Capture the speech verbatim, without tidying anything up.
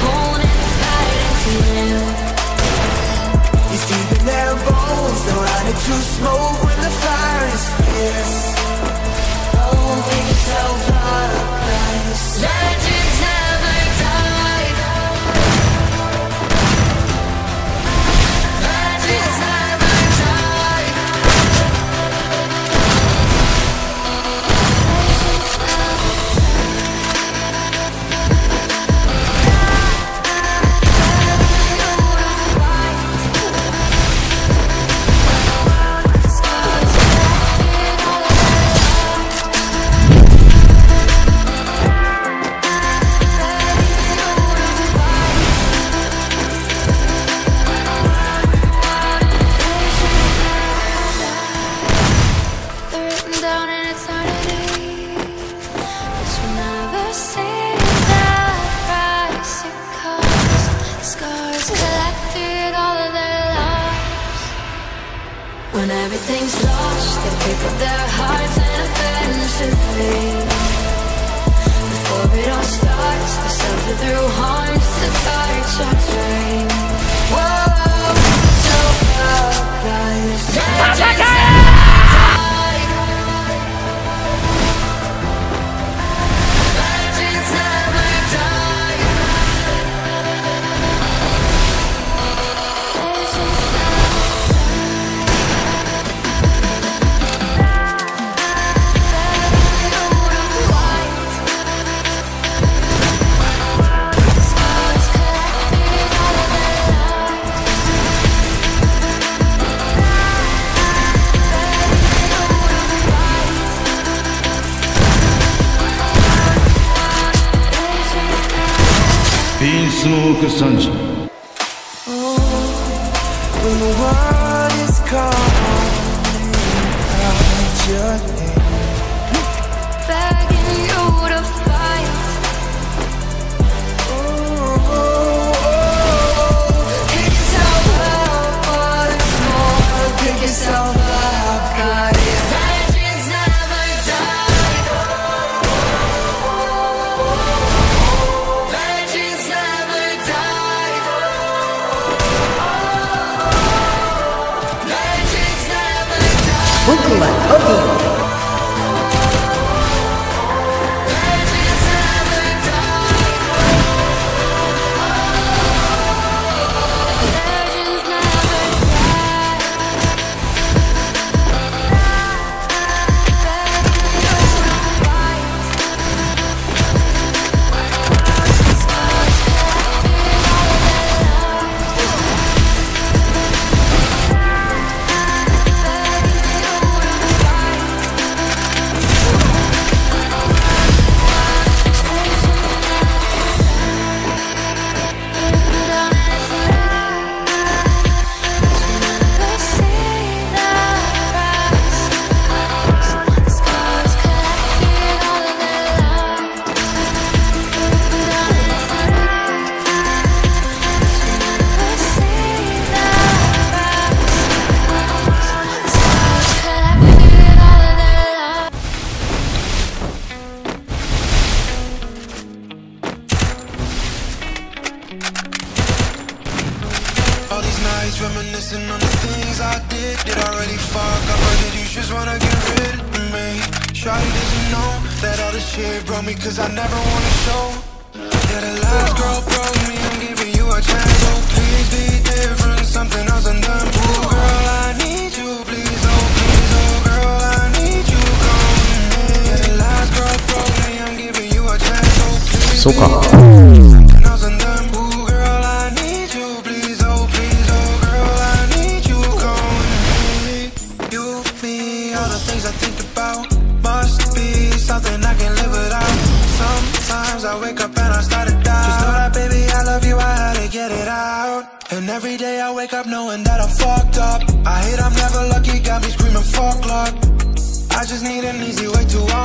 opponent fighting to live. He's deep in their bones, they're running to smoke when the fire is fierce. Oh, pick yourself up, guys. Legends never die. Legends never die. When everything's lost, they pick up their hearts and eventually, before it all starts, they suffer through harms to touch our dream. Whoa, so up, guys. Legends never die. Legends never die. Legends never Smoke sunshine. Oh, when the world is calling out your name, begging you to fight. oh, oh, oh, pick yourself up once more, pick yourself up, God. Legends never die. Legends never die. Legends never die. Poco X three Pro. Legends never die. Legends never reminiscing on the things I did. Did I really fuck up, or did you just wanna get rid of me? Shawty doesn't know that all this shit broke me, cause I never wanna show. Yeah, the last girl broke me, I'm giving you a chance. So please be different, something else and done. Ooh, girl, I need you, please, oh please, oh girl, I need you, come with me. Yeah, the last girl broke me, I'm giving you a chance. So please be different, something else and done. Ooh, girl, I need you, please, oh please, oh girl, I need you, come with me. You, me, all the things I think about must be something I can live without. Sometimes I wake up and I start to doubt. Just know that, baby, I love you, I had to get it out. And every day I wake up knowing that I fucked up. I hate I'm never lucky, got me screaming fuck luck. I just need an easy way to